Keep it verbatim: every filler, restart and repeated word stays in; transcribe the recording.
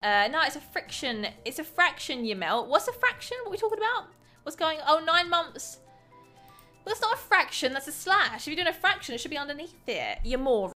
Uh, no, it's a friction. It's a fraction you melt. What's a fraction? What are we talking about? What's going on? Oh, nine months. Well, that's not a fraction. That's a slash. If you're doing a fraction, it should be underneath it. You're more